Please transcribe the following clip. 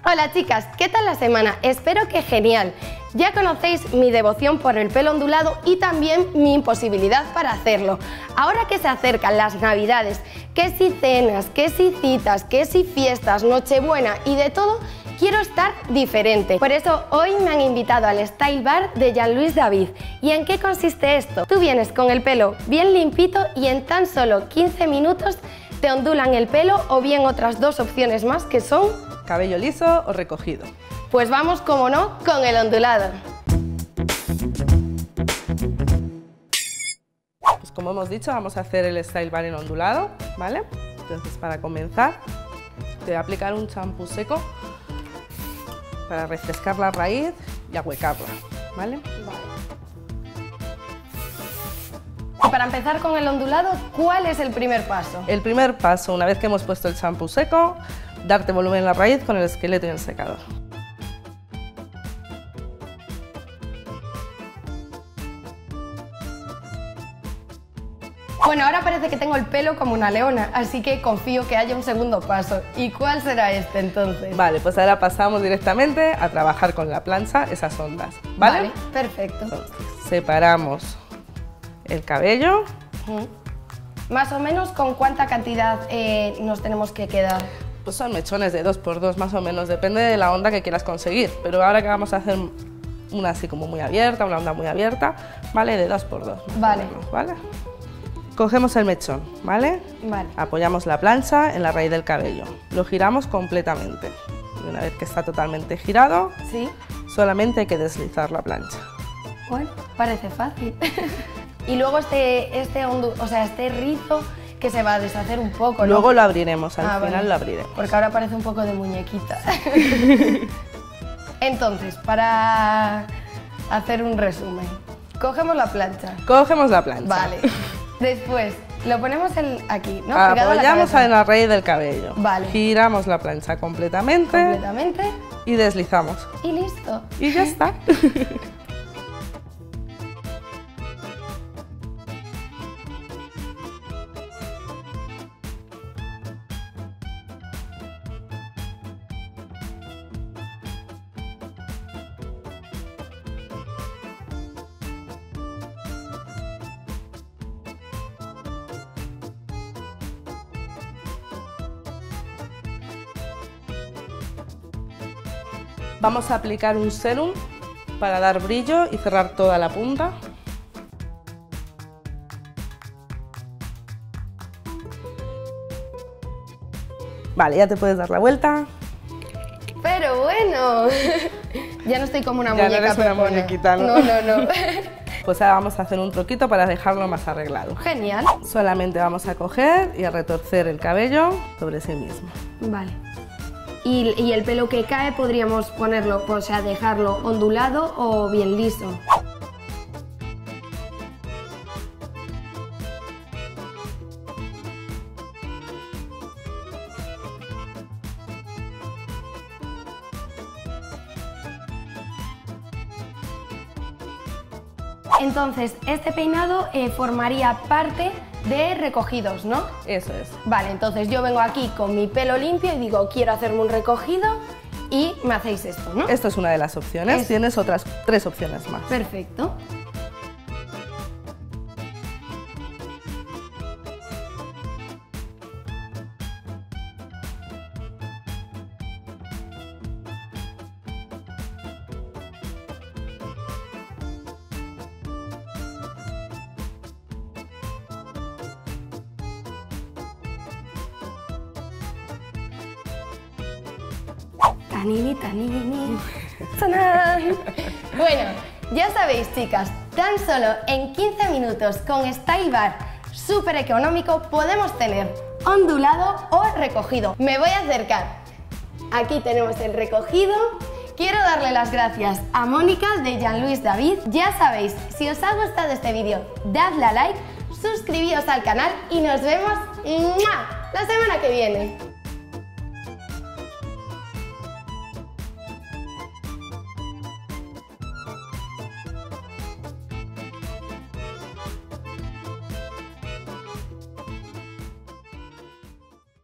Hola chicas, ¿qué tal la semana? Espero que genial. Ya conocéis mi devoción por el pelo ondulado y también mi imposibilidad para hacerlo. Ahora que se acercan las navidades, que si cenas, que si citas, que si fiestas, nochebuena y de todo, quiero estar diferente. Por eso hoy me han invitado al Style Bar de Jean-Louis David. ¿Y en qué consiste esto? Tú vienes con el pelo bien limpito y en tan solo 15 minutos te ondulan el pelo o bien otras dos opciones más que son cabello liso o recogido. Pues vamos, como no, con el ondulado. Pues como hemos dicho, vamos a hacer el Style Bar en ondulado, ¿vale? Entonces, para comenzar, te voy a aplicar un champú seco para refrescar la raíz y ahuecarla, ¿vale? Y para empezar con el ondulado, ¿cuál es el primer paso? El primer paso, una vez que hemos puesto el champú seco, darte volumen en la raíz con el esqueleto y el secador. Bueno, ahora parece que tengo el pelo como una leona, así que confío que haya un segundo paso. ¿Y cuál será este entonces? Vale, pues ahora pasamos directamente a trabajar con la plancha esas ondas, ¿vale? Vale, perfecto. Entonces, separamos el cabello. Más o menos, ¿con cuánta cantidad nos tenemos que quedar? Pues son mechones de 2×2 más o menos, depende de la onda que quieras conseguir, pero ahora que vamos a hacer una así como muy abierta, una onda muy abierta, ¿vale? De 2×2. Vale. ¿Vale? Cogemos el mechón, ¿vale? Vale. Apoyamos la plancha en la raíz del cabello, lo giramos completamente. Y una vez que está totalmente girado, ¿Sí? solamente hay que deslizar la plancha. Bueno, parece fácil. Y luego este rizo que se va a deshacer un poco, ¿no? Luego lo abriremos, al final vale. lo abriremos. Porque ahora parece un poco de muñequita. Entonces, para hacer un resumen, cogemos la plancha. Cogemos la plancha. Vale. Después, lo ponemos aquí, ¿no? Apoyamos en la raíz del cabello. Vale. Giramos la plancha completamente. Y deslizamos. Y listo. Y ya está. Vamos a aplicar un serum para dar brillo y cerrar toda la punta. Vale, ya te puedes dar la vuelta. Pero bueno, ya no estoy como una muñeca. Ya no eres una muñequita, ¿no? No. Pues ahora vamos a hacer un truquito para dejarlo más arreglado. Genial. Solamente vamos a coger y a retorcer el cabello sobre sí mismo. Vale. Y el pelo que cae podríamos ponerlo, o sea, dejarlo ondulado o bien liso. Entonces, este peinado formaría parte de recogidos, ¿no? Eso es. Vale, entonces yo vengo aquí con mi pelo limpio y digo, quiero hacerme un recogido y me hacéis esto, ¿no? Esto es una de las opciones, tienes otras 3 opciones más. Perfecto. Tanini. ¡Tanán! Bueno, ya sabéis chicas, tan solo en 15 minutos con Style Bar súper económico podemos tener ondulado o recogido. Me voy a acercar. Aquí tenemos el recogido. Quiero darle las gracias a Mónica de Jean-Louis David. Ya sabéis, si os ha gustado este vídeo, dadle a like, suscribíos al canal y nos vemos la semana que viene.